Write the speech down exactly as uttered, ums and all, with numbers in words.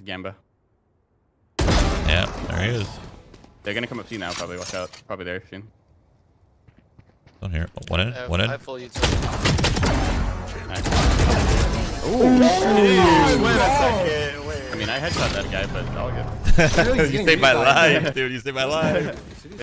Gamba. Yeah, there he is. They're gonna come up to you now, probably. Watch out. Probably there soon. Don't hear. Oh, one in. I have, One in. I have full utility. Nice. Ooh, Wait a second. Wait. I mean, I headshot that guy, but all good. You saved my life, dude. You saved my life.